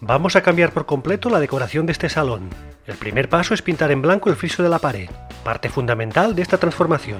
Vamos a cambiar por completo la decoración de este salón. El primer paso es pintar en blanco el friso de la pared, parte fundamental de esta transformación.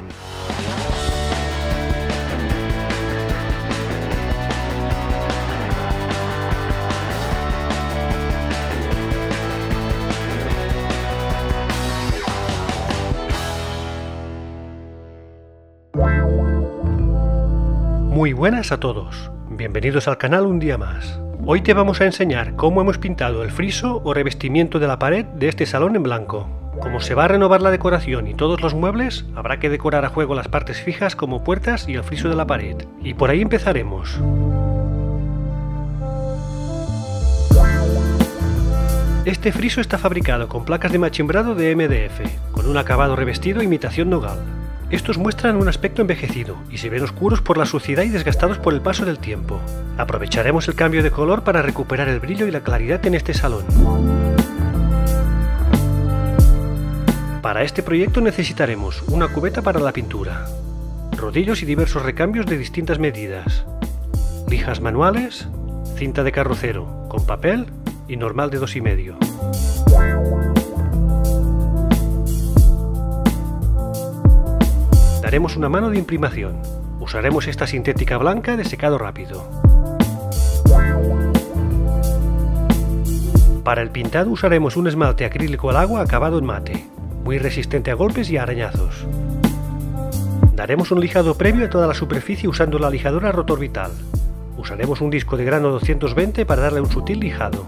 Muy buenas a todos, bienvenidos al canal un día más. Hoy te vamos a enseñar cómo hemos pintado el friso o revestimiento de la pared de este salón en blanco. Como se va a renovar la decoración y todos los muebles, habrá que decorar a juego las partes fijas como puertas y el friso de la pared. Y por ahí empezaremos. Este friso está fabricado con placas de machimbrado de MDF, con un acabado revestido imitación nogal. Estos muestran un aspecto envejecido y se ven oscuros por la suciedad y desgastados por el paso del tiempo. Aprovecharemos el cambio de color para recuperar el brillo y la claridad en este salón. Para este proyecto necesitaremos una cubeta para la pintura, rodillos y diversos recambios de distintas medidas, lijas manuales, cinta de carrocero con papel y normal de 2,5. Daremos una mano de imprimación. Usaremos esta sintética blanca de secado rápido. Para el pintado usaremos un esmalte acrílico al agua acabado en mate, muy resistente a golpes y a arañazos. Daremos un lijado previo a toda la superficie usando la lijadora Rotorvital. Usaremos un disco de grano 220 para darle un sutil lijado.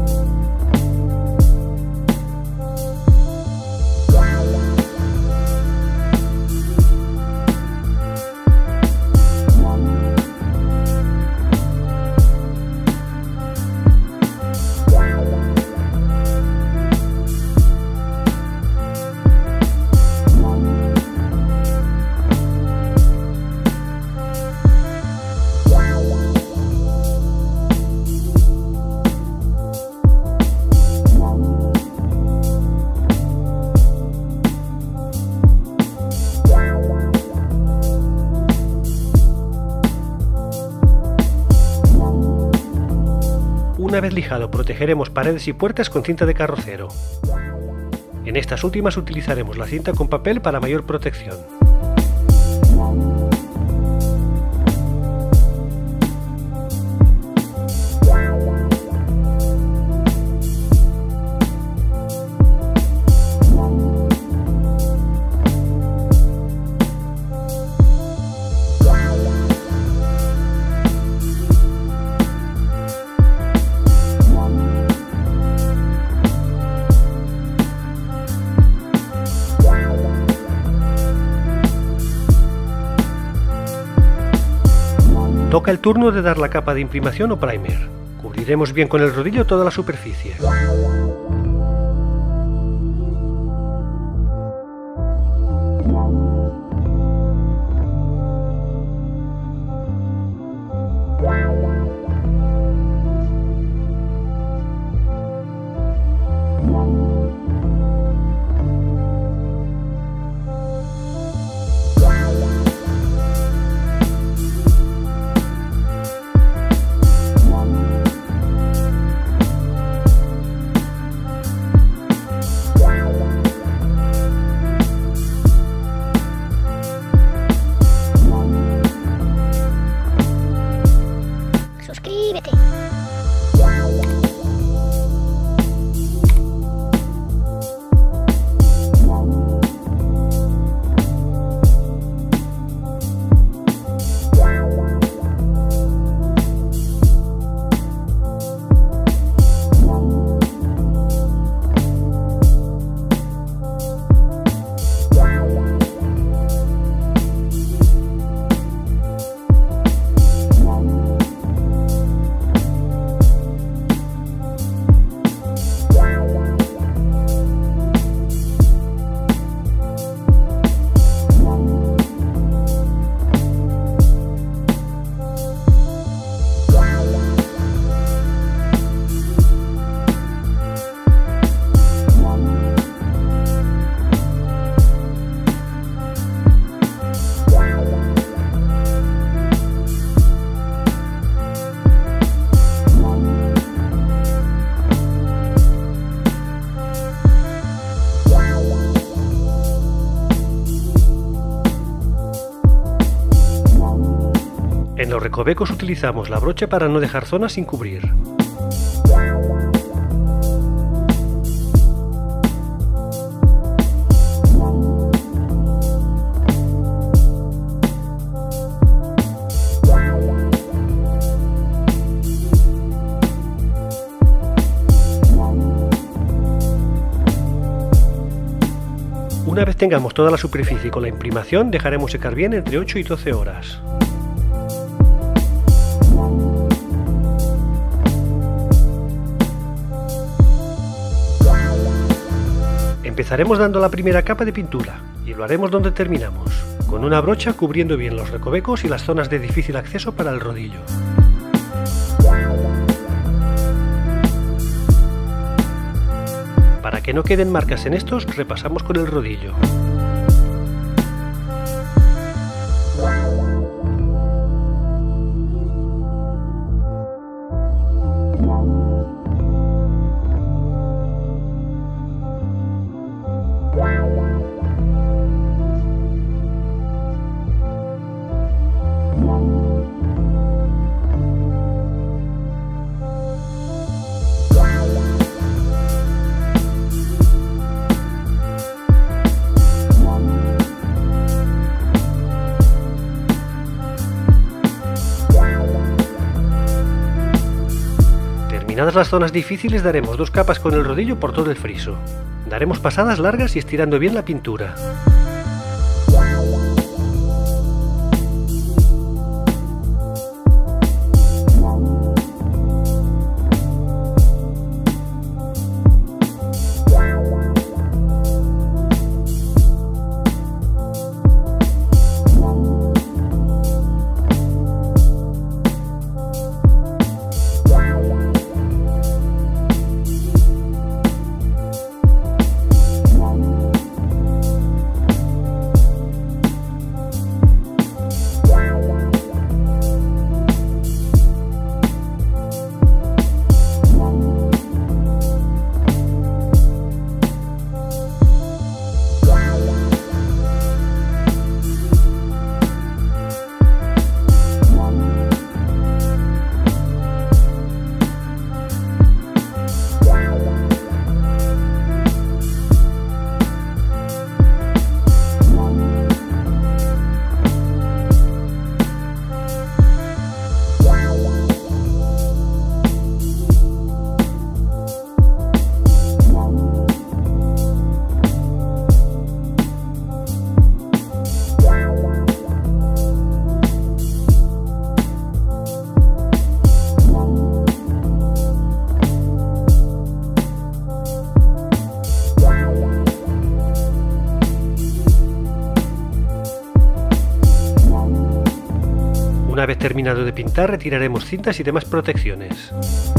Una vez lijado, protegeremos paredes y puertas con cinta de carrocero. En estas últimas utilizaremos la cinta con papel para mayor protección. Toca el turno de dar la capa de imprimación o primer. Cubriremos bien con el rodillo toda la superficie. los recovecos utilizamos la brocha para no dejar zonas sin cubrir. Una vez tengamos toda la superficie con la imprimación, dejaremos secar bien entre 8 y 12 horas. Empezaremos dando la primera capa de pintura y lo haremos donde terminamos, con una brocha cubriendo bien los recovecos y las zonas de difícil acceso para el rodillo. Para que no queden marcas en estos, repasamos con el rodillo. Terminadas las zonas difíciles, daremos 2 capas con el rodillo por todo el friso. Daremos pasadas largas y estirando bien la pintura. Una vez terminado de pintar, retiraremos cintas y demás protecciones.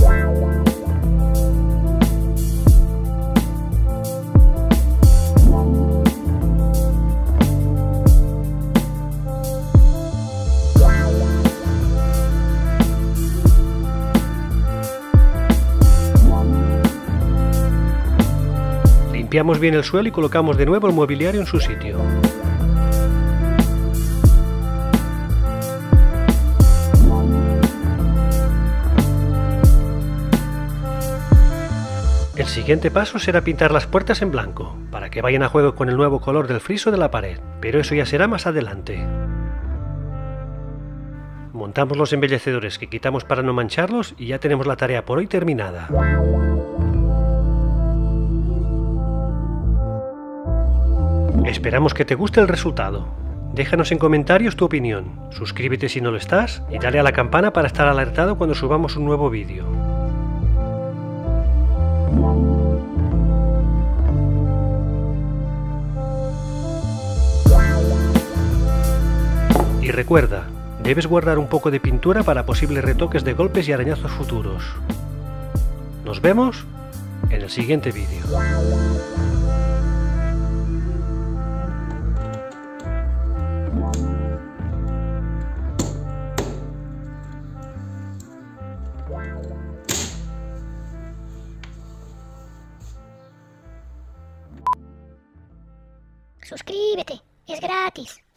Limpiamos bien el suelo y colocamos de nuevo el mobiliario en su sitio. El siguiente paso será pintar las puertas en blanco, para que vayan a juego con el nuevo color del friso de la pared, pero eso ya será más adelante. Montamos los embellecedores que quitamos para no mancharlos y ya tenemos la tarea por hoy terminada. Esperamos que te guste el resultado. Déjanos en comentarios tu opinión, suscríbete si no lo estás y dale a la campana para estar alertado cuando subamos un nuevo vídeo. Y recuerda, debes guardar un poco de pintura para posibles retoques de golpes y arañazos futuros. Nos vemos en el siguiente vídeo. Suscríbete, es gratis.